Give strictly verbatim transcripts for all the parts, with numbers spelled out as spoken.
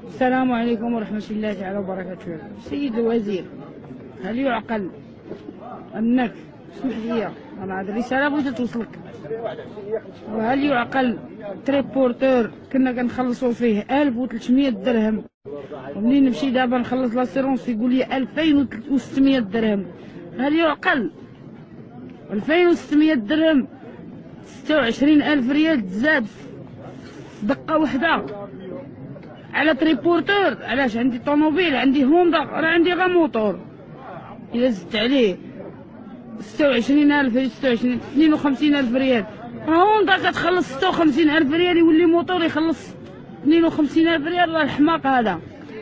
السلام عليكم ورحمة الله تعالى وبركاته. سيد الوزير، هل يعقل أنك اسمح لي أنا هذه الرسالة بغيت توصلك، وهل يعقل تريبورتور كنا كنخلصوا فيه ألف وثلاثمية درهم، ومنين نمشي دابا نخلص لاسيرونس يقول لي ألفين وستمية درهم؟ هل يعقل ألفين وستمية درهم؟ ستة وعشرين ألف ريال تزاد في دقة واحدة على تريبورتور. علاش؟ عندي طوموبيل، عندي هوندا، راه عندي غير موطور. إلا زدت عليه ستة وعشرين ألف، ستة وعشرين اثنين وخمسين ألف ريال، هوندا كتخلص ستة وخمسين ألف ريال، يولي موطور يخلص اثنين وخمسين ألف ريال. راه الحماق هذا.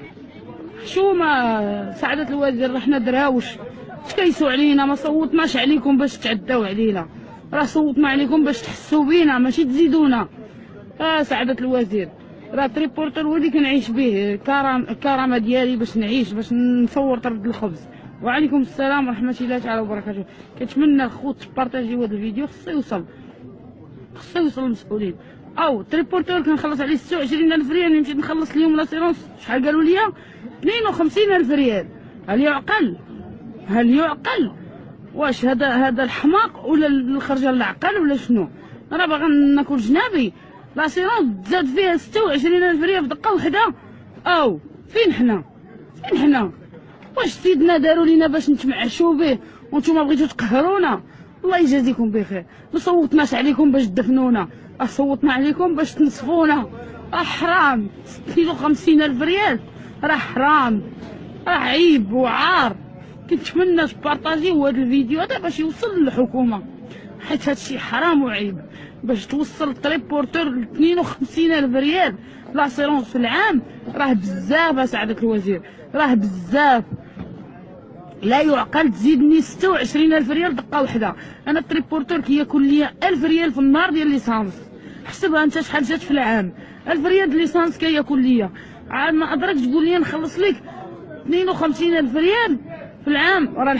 حشومة سعادة الوزير، راه حنا دراوش، اش كيسوا علينا؟ ما صوتناش عليكم باش تعداو علينا، راه صوتنا عليكم باش تحسوا بينا ماشي تزيدونا. اه سعادة الوزير، راه تريبورتر هو اللي كنعيش به، كرم الكرامه ديالي باش نعيش، باش نصور طرد الخبز. وعليكم السلام ورحمه الله تعالى وبركاته. كنتمنى الخوت تبارطاجيو هذا الفيديو، خصو يوصل خصو يوصل للمسؤولين. او تريبورتور كنخلص عليه ستة وعشرين ألف ريال، مشيت نخلص اليوم لاسيرونس شحال قالوا لي؟ اثنين وخمسين ألف ريال. هل يعقل؟ هل يعقل؟ واش هذا هذا الحماق ولا الخرجه العقل ولا شنو؟ انا باغا ناكل جنابي. لاسيرونس تزاد فيها ستة وعشرين ألف ريال في دقه وحده. او فين حنا؟ فين حنا؟ واش سيدنا داروا لينا باش نتمعشوا به وانتم بغيتوا تقهرونا؟ الله يجازيكم بخير. ما صوتناش عليكم باش تدفنونا، صوتنا عليكم باش تنصفونا. راه حرام اثنين وخمسين ألف ريال، راه حرام، راه عيب وعار. كنتمنى تبارطاجيو هذا الفيديو هذا باش يوصل للحكومه، حيت هادشي حرام وعيب. باش توصل تريبورتور ل اثنين وخمسين ألف ريال لاسيرونس في العام، راه بزاف سعادة الوزير، راه بزاف. لا يعقل تزيدني ستة وعشرين ألف ريال دقه واحده. انا التريبورتور كياكل ليا ألف ريال في النهار ديال ليسانس، حسبها انت شحال جات في العام. ألف ريال ليسانس كياكل ليا، عاد ما ادراك تقول لي نخلص لك اثنين وخمسين ألف ريال في العام. راه